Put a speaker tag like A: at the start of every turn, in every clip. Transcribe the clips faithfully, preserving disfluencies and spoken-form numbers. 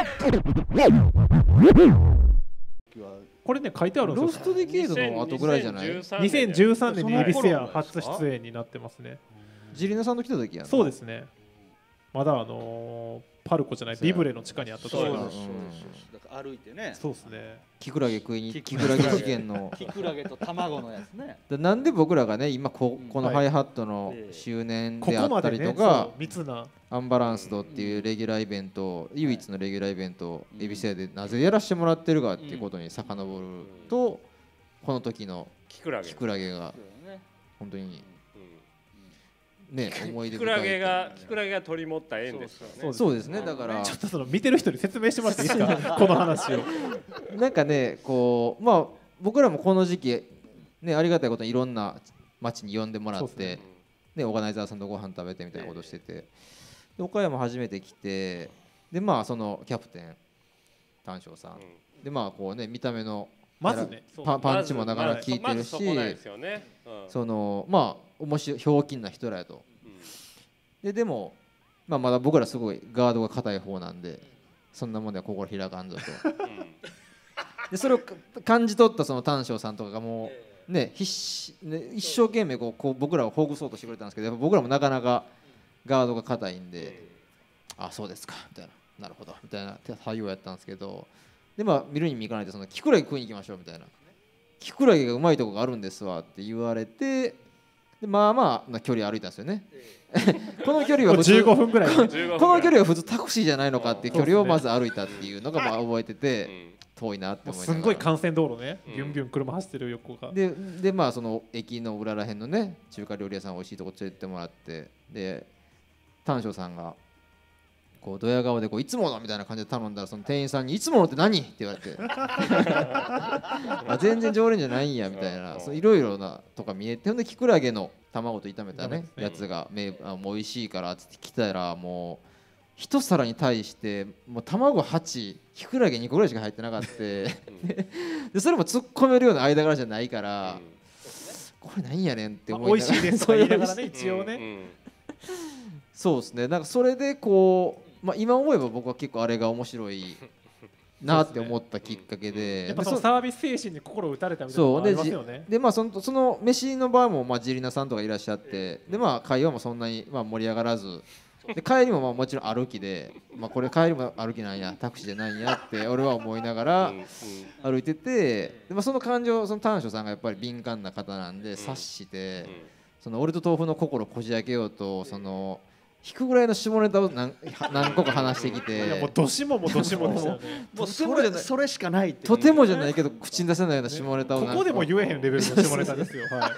A: これね書いてあるんですよ。
B: ロストディケードの後ぐらいじゃない？
A: にせんじゅうさんねんにエビスや初出演になってますね。
B: ジリナさんの来た時やな。
A: そうですね。まだあのーパルコじゃないビブレの地下にあったところなんです。
C: だから歩いてね。
A: そうですね。
B: キクラゲ食いにキクラゲ事件の
C: キクラゲと卵のやつね。
B: なんで僕らがね今ここのハイハットの周年であったりとか
A: 密な
B: アンバランスドっていうレギュラーイベント唯一のレギュラーイベントをエビス屋でなぜやらせてもらってるかっていうことに遡るとこの時のキクラゲが本当にね、思い出深い。
D: キクラゲがキクラゲが取り持った縁ですからね。
B: そうですね。だから
A: ちょっとその見てる人に説明してもらっていいですかこの話を。
B: なんかねこうまあ僕らもこの時期ねありがたいことにいろんな町に呼んでもらって、ねオーガナイザーさんとご飯食べてみたいなことしてて、で岡山初めて来てでまあそのキャプテン丹正さんでまあこうね見た目の
A: まずね
B: パパンチもなかなか効いてるし、そのまあ面白いひょうきんな人らやと、うん、ででも、まあ、まだ僕らすごいガードが硬い方なんでそんなもんでは心開かんぞと、うん、でそれを感じ取ったその丹正さんとかがもうね必死ね一生懸命こうこう僕らをほぐそうとしてくれたんですけどやっぱ僕らもなかなかガードが硬いんで、うん、あそうですかみたいななるほどみたいな対応やったんですけどでまあ見るにも行かないとそのキクラゲ食いに行きましょうみたいなキクラゲがうまいとこがあるんですわって言われてでまあまあな距離歩いたんですよねこの距離は普通
A: じゅうごふんぐらいこの
B: 距離は普通タクシーじゃないのかっていう距離をまず歩いたっていうのがまあ覚えてて遠いなって思いながら
A: すんごい幹線道路ねビュンビュン車走ってる横が
B: ででまあその駅の裏らへんのね中華料理屋さん美味しいとこ連れてってもらってで丹正さんがこうドヤ顔でこういつものみたいな感じで頼んだらその店員さんにいつものって何って言われてあ全然常連じゃないんやみたいないろいろなとか見えてほんでキクラゲの卵と炒めたねやつがあもう美味しいからって来たらもう一皿に対してもう卵はちキクラゲにこぐらいしか入ってなかったでそれも突っ込めるような間柄じゃないからこれなんやねんって思いながら、
A: まあ、美味しいですとか言いながらね一応ね
B: そうですねなんかそれでこうまあ、今思えば僕は結構あれが面白いなって思ったきっかけで、
A: やっぱそのサービス精神に心打たれたみたいなのがありますよね。
B: でまあそのその飯の場もまあジリナさんとかいらっしゃってでまあ会話もそんなにまあ盛り上がらずで帰りもまあもちろん歩きでまあこれ帰りも歩きなんやタクシーじゃないんやって俺は思いながら歩いててでまあその感情その丹正さんがやっぱり敏感な方なんで察してその俺と豆腐の心をこじ開けようとその引くぐらいの下ネタを 何, 何個か話してきて
A: いやもうどしももどしもでしたよね
C: もうそれそれしかないって
B: とてもじゃないけど口に出せないような下ネタを
A: ここでも言えへんレベルの下ネタですよ、はい、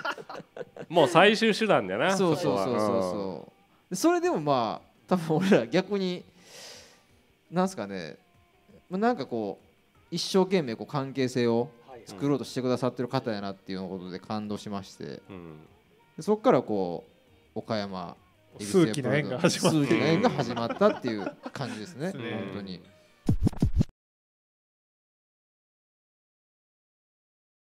D: もう最終手段だよな
B: そうそうそうそうそうそれでもまあ多分俺ら逆になんすかねなんかこう一生懸命こう関係性を作ろうとしてくださってる方やなっていうことで感動しまして、うん、でそこからこう岡山
A: 数奇な縁が始まった
B: 数奇な縁が始まったっていう感じですね本当に。